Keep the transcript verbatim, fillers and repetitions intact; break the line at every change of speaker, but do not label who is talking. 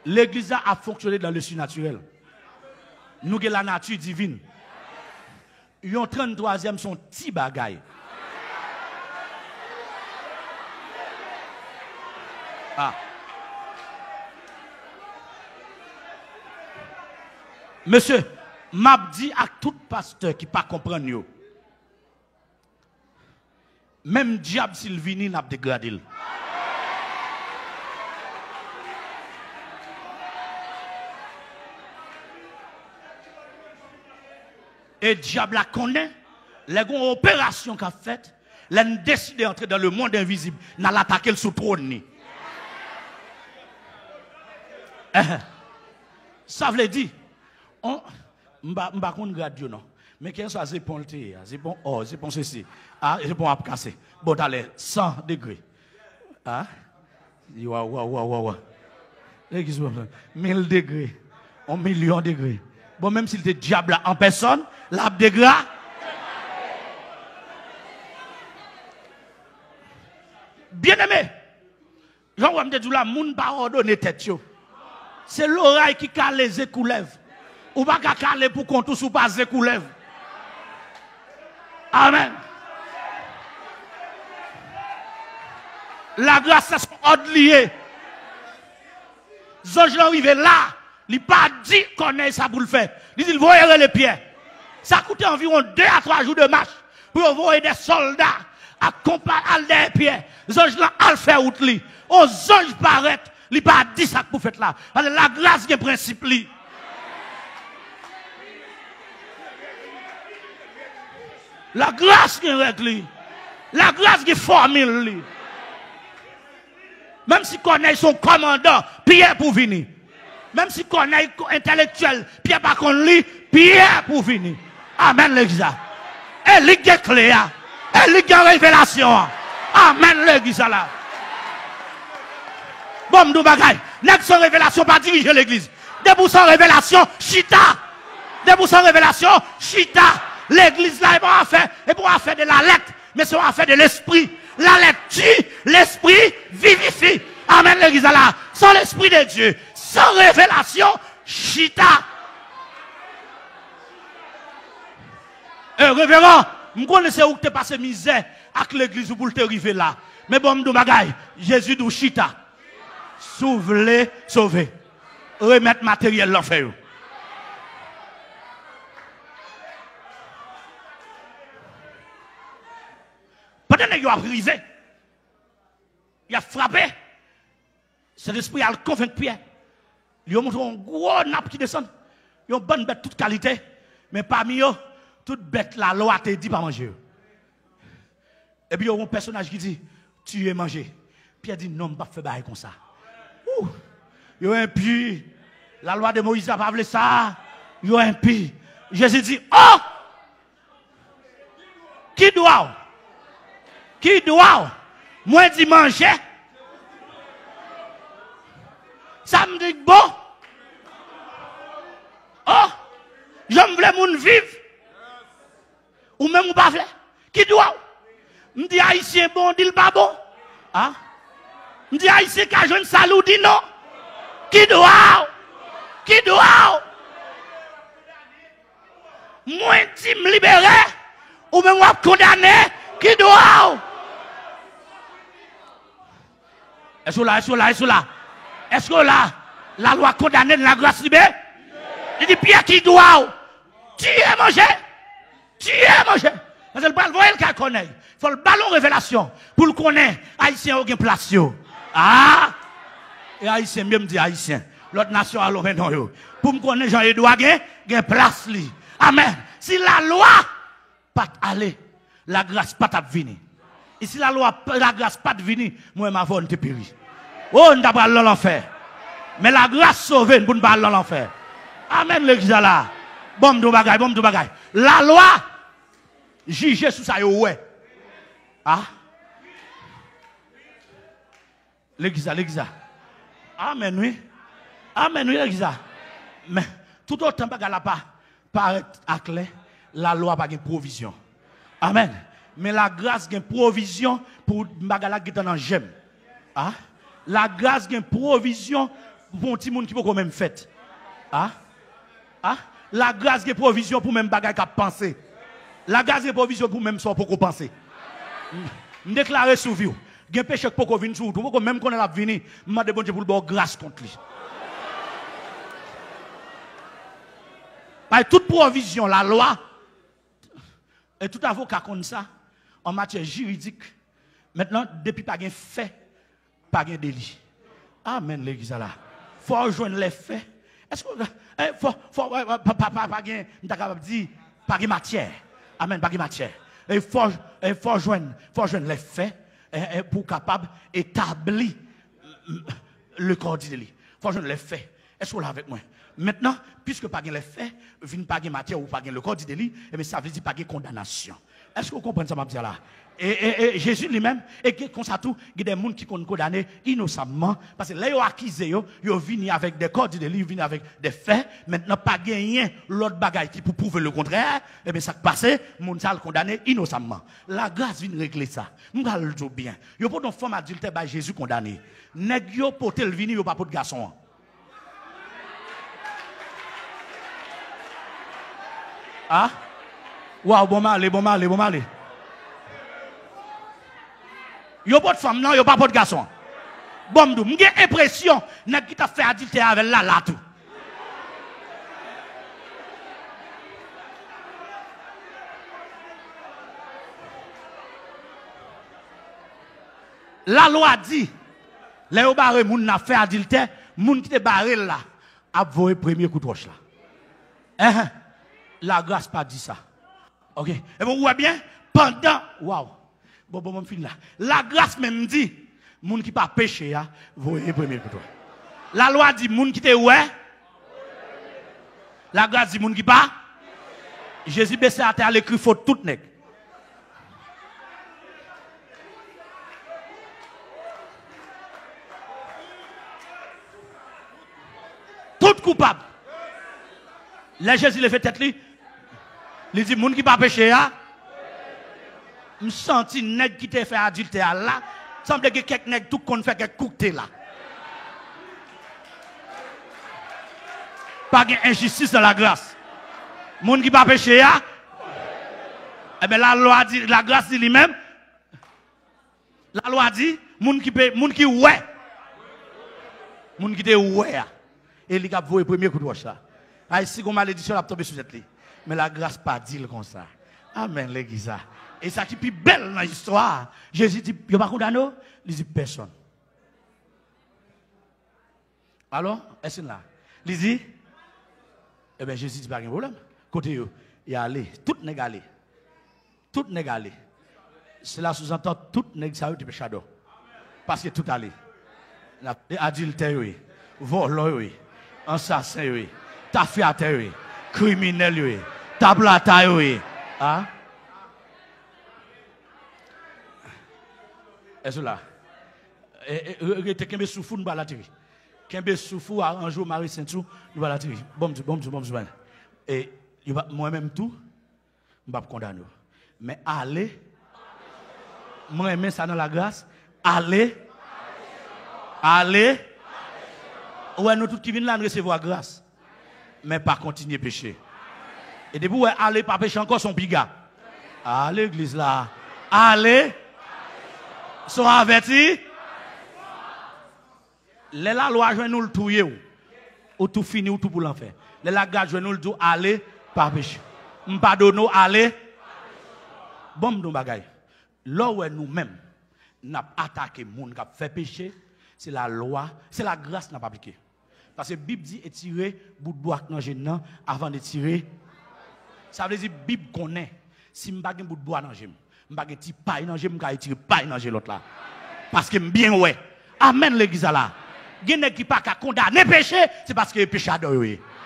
L'église a fonctionné dans le surnaturel. Nous avons la nature divine. Yon trente-troisième son petit bagay. Ah. Monsieur, m'a dit à tout pasteur qui pas comprendre yo. Même diable s'il vini n'a dégradé. Et diable la connaît, les grandes opérations qu'a faites, les décidé d'entrer dans le monde invisible, n'a l'attaqué sous trône. Ça veut dire, on m'a m'a qu'on grade non, mais qu'est-ce que c'est pour le thé, c'est bon, oh, c'est pour ceci, ah, c'est pour casser. Bon, allez, cent degrés. Ah, waouh, waouh, waouh, waouh. mille degrés, un million de degrés. Bon, même s'il était diable en personne, la dégras. Bien aimé, Jean-Wam de Djoula, moun pas ordonné tête. C'est l'oreille qui cale les écoulèves. Ou pas caler pour qu'on tous ou pas écoulèves. Amen. La grâce, c'est son ordre lié. Zonj l'arrivé là. Il n'a pas dit qu'on ait ça pour le faire. Il dit, il va les pieds. Ça coûte environ deux à trois jours de marche pour envoyer des soldats à accompagner des pieds. Zonj là, à le faire out li. On zonj paraît, il n'a pas dit ça pour faire là. La grâce est principe li. La grâce est règle. La grâce est formule li. Même si qu'on ait son commandant, Pierre pour venir. Même si qu'on est intellectuel, Pierre par contre lui, Pierre pour venir. Amen l'église. Et l'église est claire. Et l'église est révélation. Amen l'église là. Bon, nous bagaille. N'est-ce sans révélation pas diriger l'église. Debout sans révélation, chita. Debout sans révélation, chita. L'église là est pour faire, et pour faire de la lettre, mais c'est pour faire de l'esprit. La lettre tue, l'esprit vivifie. Amen l'église là. Sans l'esprit de Dieu. Sans révélation, chita. Eh, révérend, je connais où tu passé misère avec l'église pour te arriver là. Mais bon, m'dou bagay, Jésus dou chita. Souvle, sauver. Remettre matériel l'enfer. Pendant que vous avez arrivé, il a frappé. Cet esprit a convaincu Pierre. Il a montré un gros nappe qui descend. Il a une bonne bête toute qualité. Mais parmi eux, toute bête, la loi te dit pas manger. Et puis il y a un personnage qui dit, tu es mangé. Pierre dit, non, je ne vais pas faire comme ça. Ouh. Il y a un puits. La loi de Moïse n'a pas voulu ça. Il y a un puits. Jésus dit, oh! Qui doit? Qui doit? Moi, dit manger. Ça me dit bon. Oh, j'aime voulais moun vivre. Ou même ou pas voulez. Qui doit? Me dit haïtien bon, dit pas bon. Ah? Me dit haïtien qui a jeune salou, dit non. Qui doit? Qui doit? Moi, dit me libérer. Ou même ou condamner. Qui doit? Est-ce que là, est-ce que là, est-ce que là? Est-ce que là, la loi condamne la grâce libérée? Il dit, Pierre qui doit? Tu es mangé? Tu es mangé? Parce que le ballon, il faut connaître. Il faut le ballon révélation pour le connaître. Haïtien, aucun place. Ah! Et Haïtien, même dit Haïtien. L'autre nation a l'homme non. Pour me connaître Jean-Edouard, il y a place. Amen. Si la loi pas aller, la grâce pas ta venir. Et si la loi, la grâce pas de venir, moi, ma voix ne te périt. Oh, on n'a pas l'enfer. Mais la grâce sauve, pour ne pas l'enfer. Amen, l'église là. Bon, de bagay, bon, de bagay. La loi, juge sous ça, ouais. Ah? L'église, l'église. Amen, oui. Amen, oui, l'église. Mais, tout autant que la pas paraître à clair, la loi pas de provision. Amen. Mais la grâce a provision pour bagala qui est en j'aime. Ah? La grâce a provision pour un petit monde qui peut quand même fait. Ah? Ah? La grâce de provision pour même bagage qu'à penser. La grâce de provision pour même ça pour penser. Je déclare sur vous. Il y a un péché pour qu'on vienne sur vous. Pour même qu'on est là venir, je demande bon Dieu pour le bon grâce contre lui. Par toute provision, la loi, et tout avocat comme ça, en matière juridique, maintenant, depuis pas de fait, pas de délit. Amen, l'église là. Il faut rejoindre les faits. Est-ce que, il faut, faut, pas, pas, pas, pas, capable de dire, pas de matière. Amen, pas de matière. Il faut, il faut rejoindre, faut rejoindre les faits pour capable d'établir le corps du délit. Il faut rejoindre les faits. Est-ce que vous êtes avec moi? Maintenant, puisque pas de les faits, vient pas de matière ou pas de le corps du délit, et ça veut dire pas de condamnation. Est-ce que vous comprenez ça, ma là? Et, et, et Jésus lui-même, et comme ça tout, il y a des gens qui sont condamnés innocemment, parce que là, ils ont accusé, ils ont venu avec des corps du délit, ils viennent avec des faits, maintenant, pas gagner l'autre bagaille qui pour prouver le contraire, et bien ça passe, les gens sont condamnés innocemment. La grâce vient régler ça. Nous allons le dire bien. Il n'y a pas de femme adulte par Jésus condamné. Nèg yo pote le vini, il n'y a pas de garçon. Ah? Waouh, bon mal, bon mal, bon mal. Yo pas de femme, non, yo pas de garçon. Bon, j'ai l'impression que tu as fait adultère avec là, là, tout. La loi dit, les gens qui ont fait adultère, les gens qui ont barré là, a volé le premier coup de roche là. Hein? La grâce pas dit ça. Ok? Et vous voyez bien, pendant, waouh. Bon, bon, mon fils là. La grâce même dit, moun qui pas péché, ya, voyez premier pour toi. La loi dit, moun qui te ouais. La grâce dit, moun qui pas. Jésus baissé à terre, l'écrit faut tout nèg. Tout coupable. Là, Jésus le fait tête li. Il dit, moun qui pas péché, ya. Je sens que nèg qui te fait adultère là, semble que quelques nèg tout qu'on fait quelques coups là. Pas d'injustice dans la grâce. Moun qui pas péché ya, eh ben la loi dit, la grâce dit lui-même. La loi dit, moun qui peut, moun qui ouais, moun qui te ouais, et il a voué premier coup de roche là. Ah ici comme malédiction a tombé sur cette lit. Mais la grâce pas dit comme ça. Amen l'église. Et ça qui est plus belle dans l'histoire. Jésus dit, il n'y a pas condamné, il dit personne. Alors, est-ce là? Il dit, eh bien Jésus dit pas de problème. Côté eux, il est allé, tout n'est allé. Tout n'est allé. Cela sous-entend tout n'est ça de péché. Parce que tout allé. Adultère, vol, assassin, tafiateur, criminel, tablataire. Hein? Est-ce là? Et Kembe Soufou, nous va la tirer. Kembe Soufou, un jour, Marie Saint-Sou, nous va la tirer. Bon, bon, bon, bon. Et moi-même tout, je ne vais pas condamner. Mais allez, moi-même ça dans la grâce, allez, allez, ouais, nous tous qui viennent là, nous recevoir grâce. Mais pas continuer à pécher. Et depuis, ouais, allez, pas pécher encore son biga. Allez, l'église là. Allez. Sont avertis. Les la loi joue nous le touyer ou tout fini ou tout pour l'enfer. Les la garde joue nous le tout aller par péché. M'pardonne aller. Bon nous bagay. Là où nous-mêmes n'a attaqué monde qui fait péché, c'est la loi, c'est la grâce n'a pas appliqué. Parce que la Bible dit étirer bout de bois dans gêne avant de tirer. Ça veut dire Bible connaît si m'pa gen bout de bois dans gêne. Je ne vais pas paille dans je vais tirer paille dans l'autre là. Parce que bien ouais. Amen l'église là. Il y a qui pas condamner péché, c'est parce que le péché adore.